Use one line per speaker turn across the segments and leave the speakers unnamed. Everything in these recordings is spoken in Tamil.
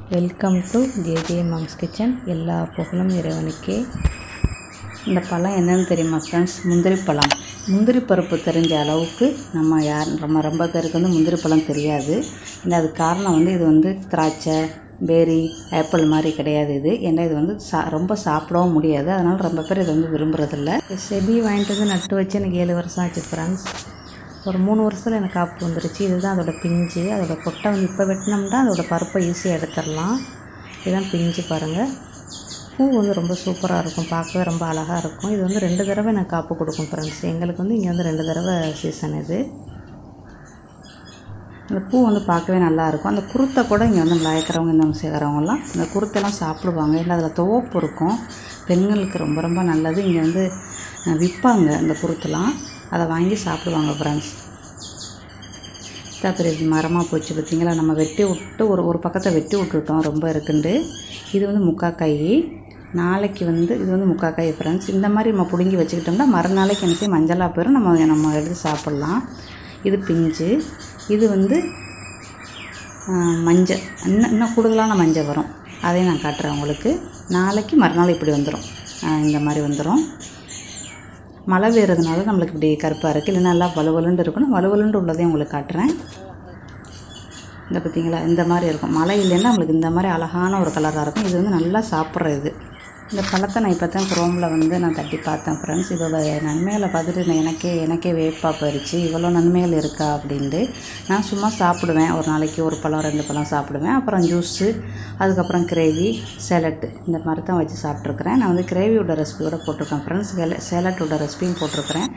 Welcome to JJ moms kitchen. எல்லா புகழும் இறைவனுக்கே. இந்த பழம் என்னென்னு தெரியுமா ஃப்ரெண்ட்ஸ்? முந்திரி பழம். முந்திரி பருப்பு தெரிஞ்ச அளவுக்கு ரொம்ப பேருக்கு வந்து முந்திரி பழம் தெரியாது. ஏன்னா அது காரணம் வந்து இது வந்து திராட்சை, பேரி, ஆப்பிள் மாதிரி கிடையாது இது. ஏன்னா இது வந்து ரொம்ப சாப்பிடவும் முடியாது. அதனால் ரொம்ப பேர் இதை வந்து விரும்புகிறதில்ல. செடி வாங்கிட்டு வந்து நட்டு வச்சு எனக்கு 7 வருஷம் ஆச்சு ஃப்ரெண்ட்ஸ். ஒரு 3 வருஷத்தில் எனக்கு காப்பு வந்துருச்சு. இதுதான் அதோட பிஞ்சு. அதோட கொட்டை வந்து இப்போ வெட்டினோம்னா அதோட பருப்பை ஈஸியாக எடுத்துடலாம். இதுதான் பிஞ்சு பாருங்கள். பூ வந்து ரொம்ப சூப்பராக இருக்கும், பார்க்கவே ரொம்ப அழகாக இருக்கும். இது வந்து 2 தடவை எனக்கு காப்பு கொடுக்கும் ஃப்ரெண்ட்ஸ். எங்களுக்கு வந்து இங்கே வந்து 2 தடவை சீசன் இது. அந்த பூ வந்து பார்க்கவே நல்லாயிருக்கும். அந்த குருத்தை கூட இங்கே வந்து விளையாடுறவங்க, இந்த செய்கிறவங்கலாம் இந்த குருத்தெல்லாம் சாப்பிடுவாங்க. இல்லை அதில் துவப்பு இருக்கும். பெண்களுக்கு ரொம்ப ரொம்ப நல்லது. இங்கே வந்து விற்பாங்க இந்த குருத்தெல்லாம். அதை வாங்கி சாப்பிடுவாங்க ஃப்ரெண்ட்ஸ். பெரிய மரமாக போச்சு பார்த்திங்களா? நம்ம வெட்டி விட்டு ஒரு பக்கத்தை வெட்டி விட்டுட்டோம், ரொம்ப இருக்குண்டு. இது வந்து முக்காக்காய். நாளைக்கு வந்து இது வந்து முக்காக்காய் ஃப்ரெண்ட்ஸ். இந்த மாதிரி நம்ம பிடுங்கி வச்சுக்கிட்டோம்னா மறுநாளைக்கு என்ன செய்ய மஞ்சளாக போயிடும். நம்ம எடுத்து சாப்பிட்லாம். இது பிஞ்சு. இது வந்து மஞ்சள். இன்னும் கூடுதலான மஞ்சள் வரும். அதையும் நான் காட்டுறேன் உங்களுக்கு. நாளைக்கு மறுநாள் இப்படி வந்துடும். இந்த மாதிரி வந்துடும். மழை பெய்யறதுனால நம்மளுக்கு இப்படி கருப்பாக இருக்குது. இல்லைன்னா நல்லா வலுவலுண்டு இருக்கணும். வலுவலுண்டு உள்ளதையும் உங்களுக்கு காட்டுறேன். இந்த பார்த்திங்களா? இந்த மாதிரி இருக்கும். மழை இல்லைன்னா நம்மளுக்கு இந்த மாதிரி அழகான ஒரு கலராக இருக்கும். இது வந்து நல்லா சாப்பிட்ற இது. இந்த பழத்தை நான் இப்போ தான் குரோமில் வந்து நான் தட்டி பார்த்தேன் ஃப்ரெண்ட்ஸ். இதோட நன்மைகளை பார்த்துட்டு எனக்கே வேப்பாக போயிடுச்சு. இவ்வளோ நன்மைகள் இருக்கா அப்படின்ட்டு. நான் சும்மா சாப்பிடுவேன். ஒரு நாளைக்கு 1 பழம் 2 பழம் சாப்பிடுவேன். அப்புறம் ஜூஸு, அதுக்கப்புறம் கிரேவி, சேலட்டு, இந்த மாதிரி தான் வச்சு சாப்பிட்ருக்குறேன். நான் வந்து கிரேவியோட ரெசிபியோட போட்டிருக்கேன் ஃப்ரெண்ட்ஸ். சேலட்டோட ரெசிபியும் போட்டிருக்கிறேன்.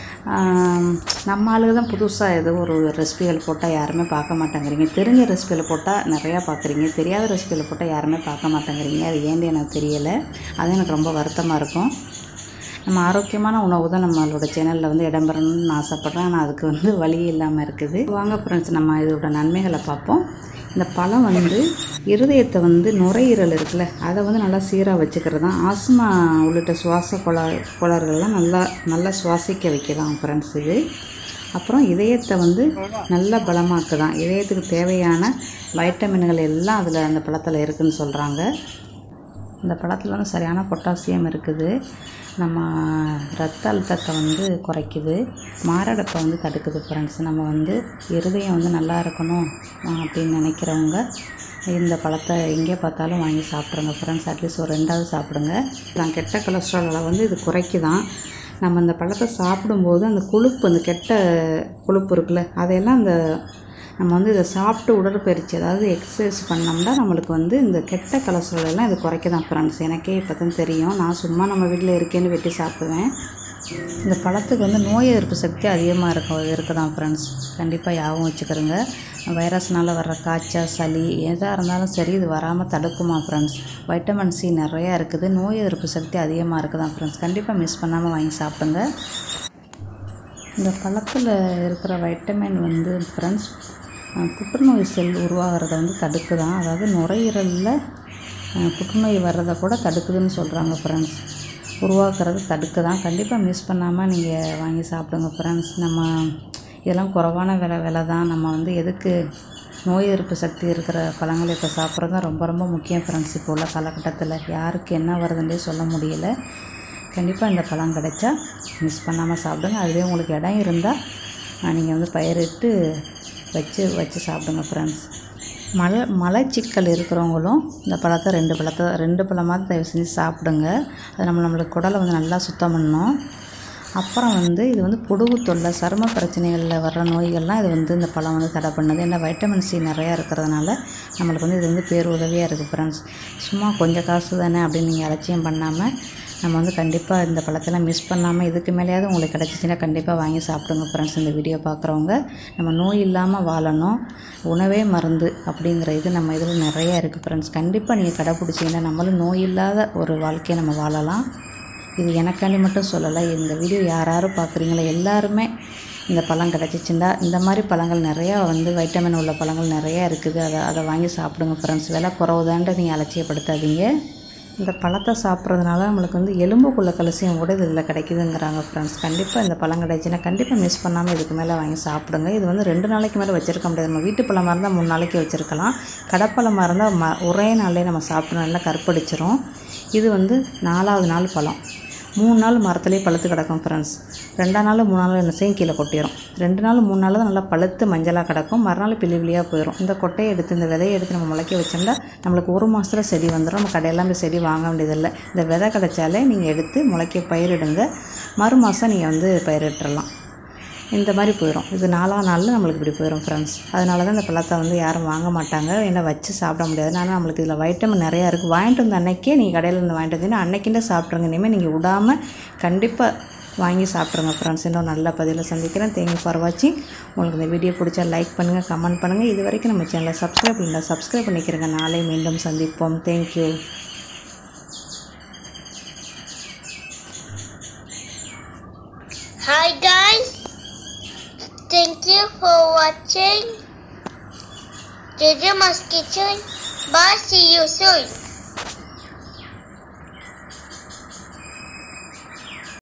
நம்ம ஆளுங்க தான் புதுசாக ஏதோ ஒரு ரெசிபிகள் போட்டால் யாருமே பார்க்க மாட்டேங்கிறீங்க. தெரிஞ்ச ரெசிபியில் போட்டால் நிறையா பார்க்குறீங்க. தெரியாத ரெசிபியில் போட்டால் யாருமே பார்க்க மாட்டேங்கிறீங்க. அது ஏன்னு எனக்கு தெரியலை. அது எனக்கு ரொம்ப வருத்தமாக இருக்கும். நம்ம ஆரோக்கியமான உணவு தான் நம்மளோட சேனலில் வந்து இடம்பெறணும்னு ஆசைப்பட்றேன். ஆனால் அதுக்கு வந்து வழி இல்லாமல் இருக்குது. வாங்க ஃப்ரெண்ட்ஸ், நம்ம இதோட நன்மைகளை பார்ப்போம். இந்த பழம் வந்து இருதயத்தை வந்து நுரையீரல் இருக்குல்ல, அதை வந்து நல்லா சீராக வச்சுக்கிறது தான். ஆஸ்மா உள்ளிட்ட சுவாச கோளாறுகள்லாம் நல்லா சுவாசிக்க வைக்கலாம் ஃப்ரெண்ட்ஸ் இது. அப்புறம் இதயத்தை வந்து நல்லா பலமாக்குதான். இதயத்துக்கு தேவையான வைட்டமின்கள் எல்லாம் அதில் அந்த பழத்தில் இருக்குதுன்னு சொல்கிறாங்க. இந்த பழத்தில் வந்து சரியான பொட்டாசியம் இருக்குது. நம்ம ரத்த அழுத்தத்தை வந்து குறைக்குது. மாரடைப்பை வந்து தடுக்குது ஃப்ரெண்ட்ஸ். நம்ம வந்து இருதயம் வந்து நல்லா இருக்கணும் அப்படின்னு நினைக்கிறவங்க இந்த பழத்தை எங்கே பார்த்தாலும் வாங்கி சாப்பிட்ருங்க ஃப்ரெண்ட்ஸ். அட்லீஸ்ட் ஒரு 2வது சாப்பிடுங்க. நான் கெட்ட கொலஸ்ட்ரால் அளவு வந்து இது குறைக்குதான். நம்ம இந்த பழத்தை சாப்பிடும்போது அந்த கொழுப்பு, அந்த கெட்ட கொழுப்பு இருக்குல்ல, அதையெல்லாம் நம்ம வந்து இதை சாப்பிட்டு உடற்பயிற்சி, அதாவது எக்ஸசைஸ் பண்ணோம்னா நம்மளுக்கு வந்து இந்த கெட்ட கொலஸ்ட்ரால் எல்லாம் இது குறைக்க தான் ஃப்ரெண்ட்ஸ். எனக்கே இப்போ தான் தெரியும். நான் சும்மா நம்ம வீட்டில் இருக்கேன்னு வெட்டி சாப்பிடுவேன். இந்த பழத்துக்கு வந்து நோய் எதிர்ப்பு சக்தி அதிகமாக இருக்குது தான் ஃப்ரெண்ட்ஸ். கண்டிப்பாக ஞாபகம் வச்சுக்கிறோங்க. வைரஸ்னால் வர்ற காய்ச்சல், சளி எதாக இருந்தாலும் சரி இது வராமல் தடுக்குமா ஃப்ரெண்ட்ஸ். வைட்டமின் சி நிறையா இருக்குது. நோய் எதிர்ப்பு சக்தி அதிகமாக இருக்குது தான் ஃப்ரெண்ட்ஸ். கண்டிப்பாக மிஸ் பண்ணாமல் வாங்கி சாப்பிடுங்க. இந்த பழத்தில் இருக்கிற வைட்டமின் வந்து ஃப்ரெண்ட்ஸ் புற்றுநோய் செல் உருவாகிறத வந்து தடுக்குதான். அதாவது நுரையீரலில் புற்றுநோய் வர்றதை கூட தடுக்குதுன்னு சொல்கிறாங்க ஃப்ரெண்ட்ஸ். உருவாக்குறது தடுக்குதான். கண்டிப்பாக மிஸ் பண்ணாமல் நீங்கள் வாங்கி சாப்பிடுங்க ஃப்ரெண்ட்ஸ். நம்ம இதெல்லாம் குறைவான விலை தான். நம்ம வந்து எதுக்கு நோய் எதிர்ப்பு சக்தி இருக்கிற பழங்களை இப்போ சாப்பிட்றது தான் ரொம்ப ரொம்ப முக்கியம் ஃப்ரெண்ட்ஸ். இப்போ உள்ள காலகட்டத்தில் யாருக்கு என்ன வருதுன்னே சொல்ல முடியல. கண்டிப்பாக இந்த பழம் கிடைச்சா மிஸ் பண்ணாமல் சாப்பிடுங்க. அதுவே உங்களுக்கு இடம் இருந்தால் நீங்கள் வந்து பயிரிட்டு வச்சு சாப்பிடுங்க ஃப்ரெண்ட்ஸ். மலச்சிக்கல் இருக்கிறவங்களும் இந்த பழத்தை 2 பழமாவது தயவு செஞ்சு சாப்பிடுங்க. அது நம்மளுக்கு குடலை வந்து நல்லா சுத்தம் பண்ணணும். அப்புறம் வந்து இது வந்து பொடுகு தொல்லை, சரும பிரச்சனைகளில் வர்ற நோய்கள்லாம் இது வந்து இந்த பழம் வந்து தடை பண்ணுது. ஏன்னா வைட்டமின் சி நிறையா இருக்கிறதுனால நம்மளுக்கு வந்து இது வந்து பேருதவியாக இருக்குது ஃப்ரெண்ட்ஸ். சும்மா கொஞ்சம் காசு தானே அப்படின்னு நீங்கள் அலட்சியம் பண்ணாமல் நம்ம வந்து கண்டிப்பாக இந்த பழத்தெல்லாம் மிஸ் பண்ணாமல் இதுக்கு மேலேயாவது உங்களுக்கு கிடச்சிச்சின்னா கண்டிப்பாக வாங்கி சாப்பிடுங்க ஃப்ரெண்ட்ஸ். இந்த வீடியோ பார்க்குறவங்க நம்ம நோய் இல்லாமல் வாழணும், உணவே மருந்து அப்படிங்கிற இது நம்ம இதில் நிறையா இருக்குது ஃப்ரெண்ட்ஸ். கண்டிப்பாக நீங்கள் கடைப்பிடிச்சிங்கன்னா நம்மளும் நோய் இல்லாத ஒரு வாழ்க்கையை நம்ம வாழலாம். இது எனக்காண்டி மட்டும் சொல்லலை. இந்த வீடியோ யார் பார்க்குறீங்களோ எல்லாருமே இந்த பழம் கிடச்சிச்சின்னா, இந்த மாதிரி பழங்கள் நிறையா வந்து வைட்டமின் உள்ள பழங்கள் நிறையா இருக்குது. அதை வாங்கி சாப்பிடுங்க ஃப்ரெண்ட்ஸ். விலை குறவுதான்ட்டு நீங்கள் அலட்சியப்படுத்தாதீங்க. இந்த பழத்தை சாப்பிட்றதுனால நம்மளுக்கு வந்து எலும்புக்குள்ள கல்சியம் கூட இதில் கிடைக்குதுங்கிறாங்க ஃப்ரெண்ட்ஸ். கண்டிப்பாக இந்த பழம் கிடைச்சுன்னா கண்டிப்பாக மிஸ் பண்ணாமல் இதுக்கு மேலே வாங்கி சாப்பிடுங்க. இது வந்து 2 நாளைக்கு மேலே வச்சுருக்க முடியாது. நம்ம வீட்டு பழமாக இருந்தால் 3 நாளைக்கு வச்சுருக்கலாம். கடைப்பழமாக இருந்தால் ஒரே நாள்லேயே நம்ம சாப்பிட்டு நல்லா கருப்படிச்சிரும். இது வந்து 4ஆவது நாள் பழம். 3 நாள் மரத்துலேயே பழுத்து கிடக்கும் ஃப்ரெண்ட்ஸ். 2ஆம் நாள் 3 நாள் என்ன செய்யும், கீழே கொட்டிடும். 2 நாள் 3 நாள் தான் நல்லா பழுத்து மஞ்சளாக கிடக்கும். மறுநாள் பிள்ளையாக போயிடும். இந்த கொட்டையை எடுத்து இந்த விதையை எடுத்து நம்ம முளைக்க வச்சோம்னா நம்மளுக்கு 1 மாதத்தில் செடி வந்துடும். நம்ம கடையெல்லாம் போய் செடி வாங்க வேண்டியதில்லை. இந்த விதை கிடைச்சாலே நீங்கள் எடுத்து முளைக்க பயிரிடுங்க. மறு மாதம் நீங்கள் வந்து பயிரிட்டுறலாம். இந்த மாதிரி போயிடும். இது 4ஆம் நாளில் நம்மளுக்கு இப்படி போயிடும் ஃப்ரெண்ட்ஸ். அதனால தான் இந்த பழத்தை வந்து யாரும் வாங்க மாட்டாங்க. ஏன்னா வச்சு சாப்பிட முடியாது. ஆனால் நம்மளுக்கு இதில் வைட்டமின் நிறையா இருக்குது. வாங்கிட்டு வந்த அன்றைக்கே நீங்கள் கடையில் இருந்து வாங்கிட்டு வந்தீங்கன்னா அன்றைக்கிண்டே சாப்பிட்ருங்க. இனிமேல் நீங்கள் விடாமல் கண்டிப்பாக வாங்கி சாப்பிட்ருங்க ஃப்ரெண்ட்ஸ். இன்னும் நல்ல பதிவில் சந்திக்கிறேன். தேங்க்யூ ஃபார் வாட்சிங். உங்களுக்கு இந்த வீடியோ பிடிச்சா லைக் பண்ணுங்கள், கமெண்ட் பண்ணுங்கள். இது வரைக்கும் நம்ம சேனலை சப்ஸ்கிரைப் பண்ணல, சப்ஸ்கிரைப் பண்ணிக்கிறேங்க. நாளை மீண்டும் சந்திப்போம். Thank you.
Hi guys, thank you for watching JJ Mas Kitchen. Bye, see you soon.